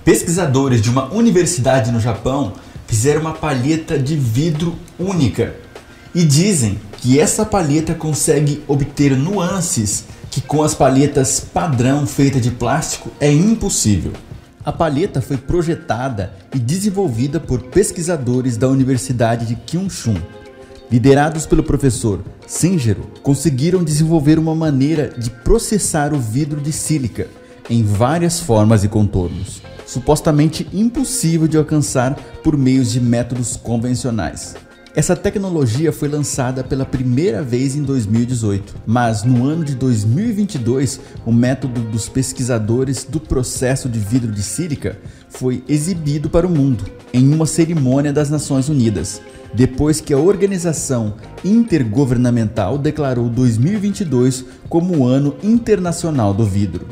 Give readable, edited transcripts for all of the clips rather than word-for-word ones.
Pesquisadores de uma universidade no Japão fizeram uma palheta de vidro única e dizem que essa palheta consegue obter nuances que com as palhetas padrão feitas de plástico é impossível. A palheta foi projetada e desenvolvida por pesquisadores da Universidade de Kyushu. Liderados pelo professor Senjiro, conseguiram desenvolver uma maneira de processar o vidro de sílica em várias formas e contornos, supostamente impossível de alcançar por meios de métodos convencionais. Essa tecnologia foi lançada pela primeira vez em 2018, mas no ano de 2022, o método dos pesquisadores do processo de vidro de sílica foi exibido para o mundo em uma cerimônia das Nações Unidas, depois que a Organização Intergovernamental declarou 2022 como o Ano Internacional do Vidro.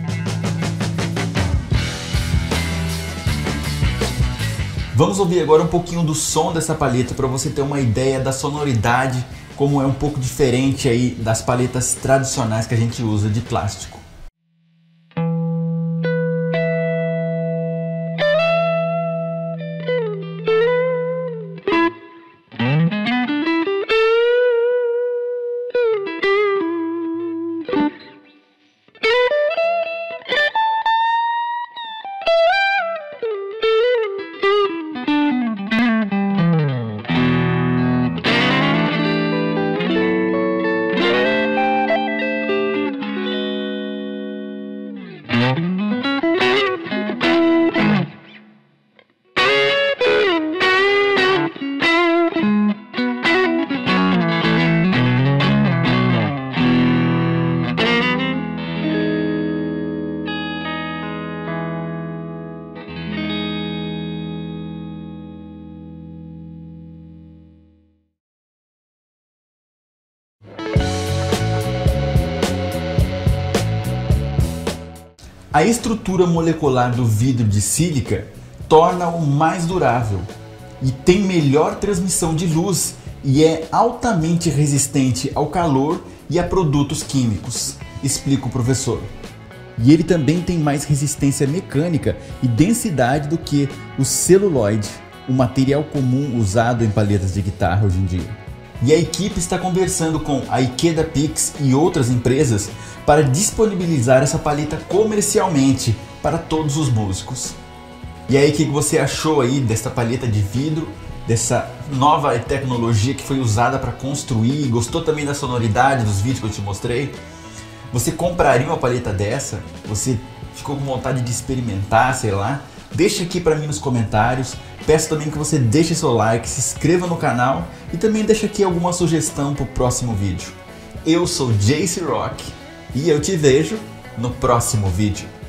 Vamos ouvir agora um pouquinho do som dessa palheta para você ter uma ideia da sonoridade, como é um pouco diferente aí das palhetas tradicionais que a gente usa de plástico. A estrutura molecular do vidro de sílica torna-o mais durável e tem melhor transmissão de luz e é altamente resistente ao calor e a produtos químicos, explica o professor. E ele também tem mais resistência mecânica e densidade do que o celuloide, o material comum usado em palhetas de guitarra hoje em dia. E a equipe está conversando com a Ikeda Pix e outras empresas para disponibilizar essa palheta comercialmente para todos os músicos. E aí, o que você achou aí dessa palheta de vidro, dessa nova tecnologia que foi usada para construir? Gostou também da sonoridade dos vídeos que eu te mostrei? Você compraria uma palheta dessa? Você ficou com vontade de experimentar, sei lá? Deixa aqui para mim nos comentários. Peço também que você deixe seu like, se inscreva no canal e também deixa aqui alguma sugestão para o próximo vídeo. Eu sou JC Rock e eu te vejo no próximo vídeo.